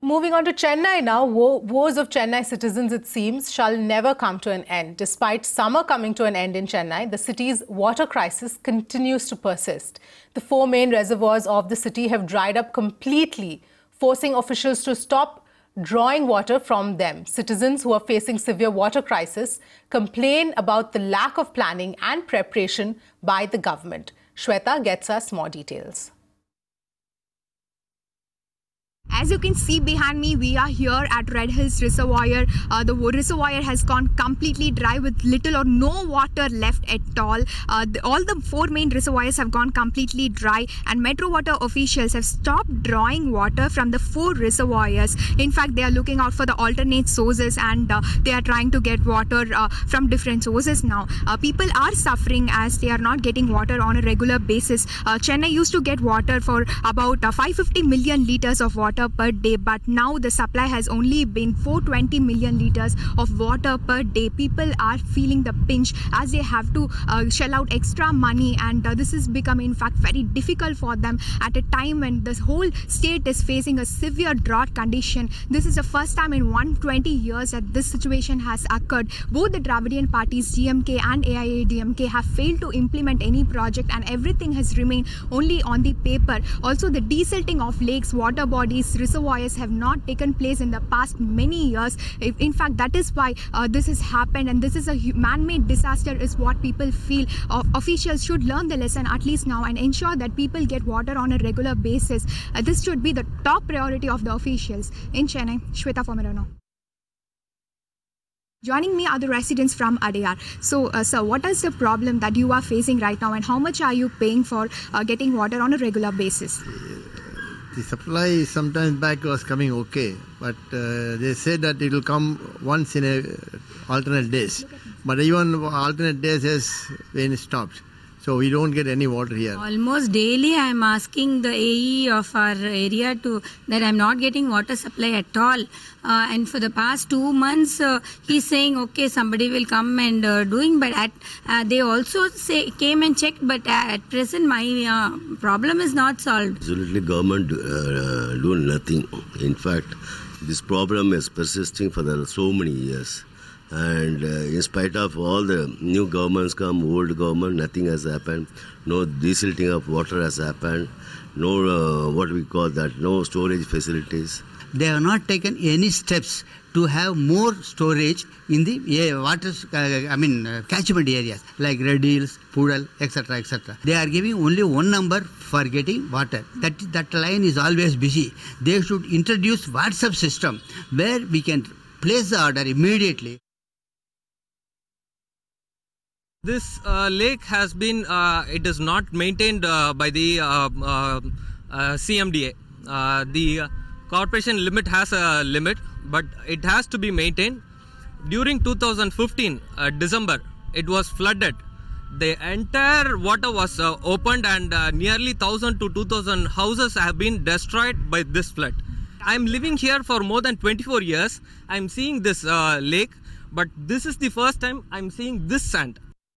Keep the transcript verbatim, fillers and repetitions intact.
Moving on to Chennai now, wo woes of Chennai citizens, it seems, shall never come to an end. Despite summer coming to an end in Chennai, the city's water crisis continues to persist. The four main reservoirs of the city have dried up completely, forcing officials to stop drawing water from them. Citizens who are facing severe water crisis complain about the lack of planning and preparation by the government. Shweta gets us more details. As you can see behind me, we are here at Redhills reservoir. Uh, the reservoir has gone completely dry with little or no water left at all. Uh, the, all the four main reservoirs have gone completely dry, and Metro Water officials have stopped drawing water from the four reservoirs. In fact, they are looking out for the alternate sources, and uh, they are trying to get water uh, from different sources now. Uh, people are suffering as they are not getting water on a regular basis. Uh, Chennai used to get water for about uh, five hundred fifty million litres of water per day, but now the supply has only been four hundred twenty million litres of water per day. People are feeling the pinch as they have to uh, shell out extra money, and uh, this is becoming in fact very difficult for them at a time when this whole state is facing a severe drought condition. This is the first time in one hundred twenty years that this situation has occurred. Both the Dravidian parties, D M K and A I A D M K, have failed to implement any project, and everything has remained only on the paper. Also, the desilting of lakes, water bodies, reservoirs have not taken place in the past many years. In fact, that is why uh, this has happened, and this is a man-made disaster is what people feel. Uh, officials should learn the lesson at least now and ensure that people get water on a regular basis. Uh, this should be the top priority of the officials. In Chennai, Shweta for Mirano. Joining me are the residents from Adayar. So, uh, sir, what is the problem that you are facing right now, and how much are you paying for uh, getting water on a regular basis? The supply sometimes back was coming okay, but uh, they said that it will come once in a alternate days. But even alternate days has been stopped. So we don't get any water here. Almost daily I am asking the A E of our area to that I am not getting water supply at all. Uh, and for the past two months, uh, he's saying, okay, somebody will come and uh, doing. But at, uh, they also say came and checked. But at present, my uh, problem is not solved. Absolutely, government uh, doing nothing. In fact, this problem is persisting for the, so many years. And uh, in spite of all the new governments come, old government, nothing has happened. No desilting of water has happened. No, uh, what we call that, no storage facilities. They have not taken any steps to have more storage in the uh, water, uh, I mean, uh, catchment areas like Redhills, Pudal, et cetera, et cetera. They are giving only one number for getting water. That that line is always busy. They should introduce WhatsApp system where we can place the order immediately. This uh, lake has been, uh, it is not maintained uh, by the uh, uh, uh, C M D A. Uh, the uh, corporation limit has a limit, but it has to be maintained. During two thousand fifteen, uh, December, it was flooded. The entire water was uh, opened, and uh, nearly one thousand to two thousand houses have been destroyed by this flood. I am living here for more than twenty-four years. I am seeing this uh, lake, but this is the first time I am seeing this sand.